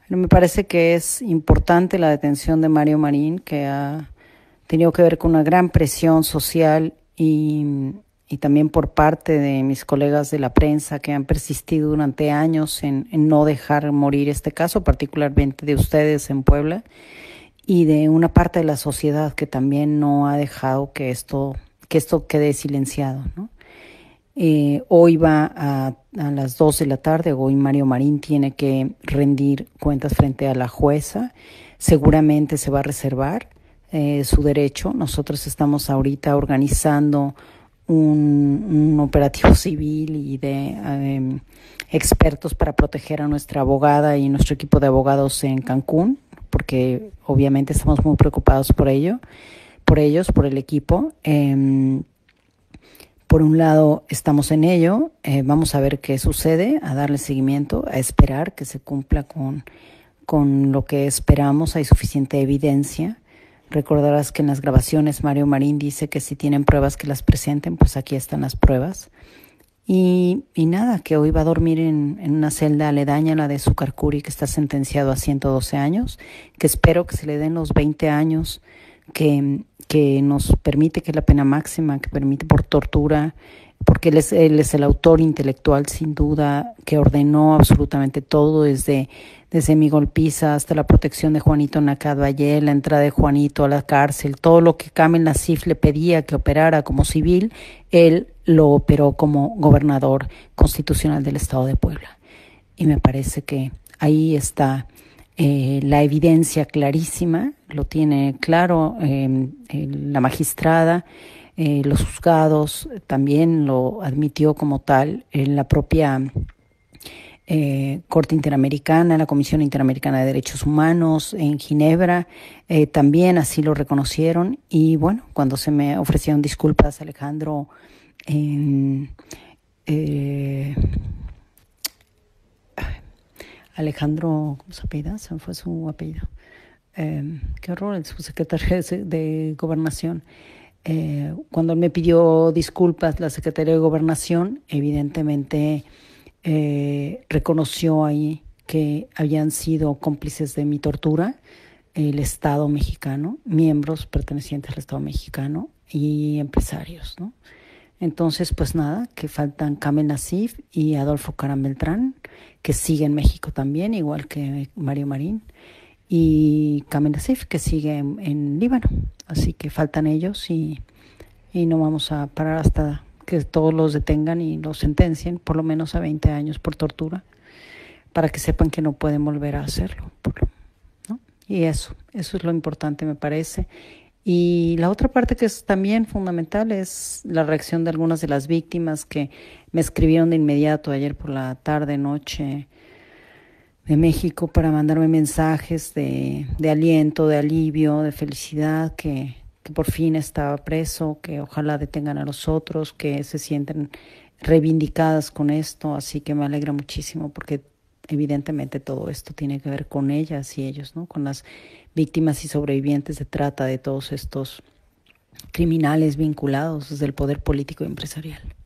Me parece que es importante la detención de Mario Marín, que ha tenido que ver con una gran presión social y también por parte de mis colegas de la prensa que han persistido durante años en no dejar morir este caso, particularmente de ustedes en Puebla, y de una parte de la sociedad que también no ha dejado que esto quede silenciado, ¿no? Hoy va a las 2 de la tarde, hoy Mario Marín tiene que rendir cuentas frente a la jueza, seguramente se va a reservar su derecho. Nosotros estamos ahorita organizando un operativo civil y de expertos para proteger a nuestra abogada y nuestro equipo de abogados en Cancún, porque obviamente estamos muy preocupados por ellos, por el equipo. Por un lado, estamos en ello, vamos a ver qué sucede, a darle seguimiento, a esperar que se cumpla con lo que esperamos. Hay suficiente evidencia. Recordarás que en las grabaciones Mario Marín dice que si tienen pruebas que las presenten, pues aquí están las pruebas. Y nada, que hoy va a dormir en una celda aledaña a la de Sucarcuri, que está sentenciado a 112 años, que espero que se le den los 20 años que nos permite, que es la pena máxima, que permite por tortura, porque él es el autor intelectual, sin duda, que ordenó absolutamente todo, desde mi golpiza hasta la protección de Juanito Nakad-Valle, la entrada de Juanito a la cárcel, todo lo que Kamel Nacif le pedía que operara como civil, él lo operó como gobernador constitucional del Estado de Puebla. Y me parece que ahí está la evidencia clarísima, lo tiene claro la magistrada, los juzgados también lo admitió como tal, en la propia Corte Interamericana, la Comisión Interamericana de Derechos Humanos en Ginebra, también así lo reconocieron. Y bueno, cuando se me ofrecieron disculpas, Alejandro Alejandro, ¿cómo se apellida? Se me fue su apellido. Qué horror, el subsecretario de Gobernación. Cuando él me pidió disculpas, la Secretaría de Gobernación evidentemente reconoció ahí que habían sido cómplices de mi tortura el Estado mexicano, miembros pertenecientes al Estado mexicano y empresarios, ¿no? Entonces, pues nada, que faltan Kamel Nacif y Adolfo Caram Beltrán, que sigue en México también, igual que Mario Marín, y Kamel Nacif, que sigue en Líbano. Así que faltan ellos y no vamos a parar hasta que todos los detengan y los sentencien, por lo menos a 20 años por tortura, para que sepan que no pueden volver a hacerlo, ¿no? Y eso es lo importante, me parece. Y la otra parte que es también fundamental es la reacción de algunas de las víctimas que me escribieron de inmediato ayer por la tarde, noche, de México, para mandarme mensajes de aliento, de alivio, de felicidad, que por fin estaba preso, que ojalá detengan a los otros, que se sienten reivindicadas con esto. Así que me alegra muchísimo, porque evidentemente todo esto tiene que ver con ellas y ellos, ¿no? Con las víctimas y sobrevivientes de trata de todos estos criminales vinculados desde el poder político y empresarial.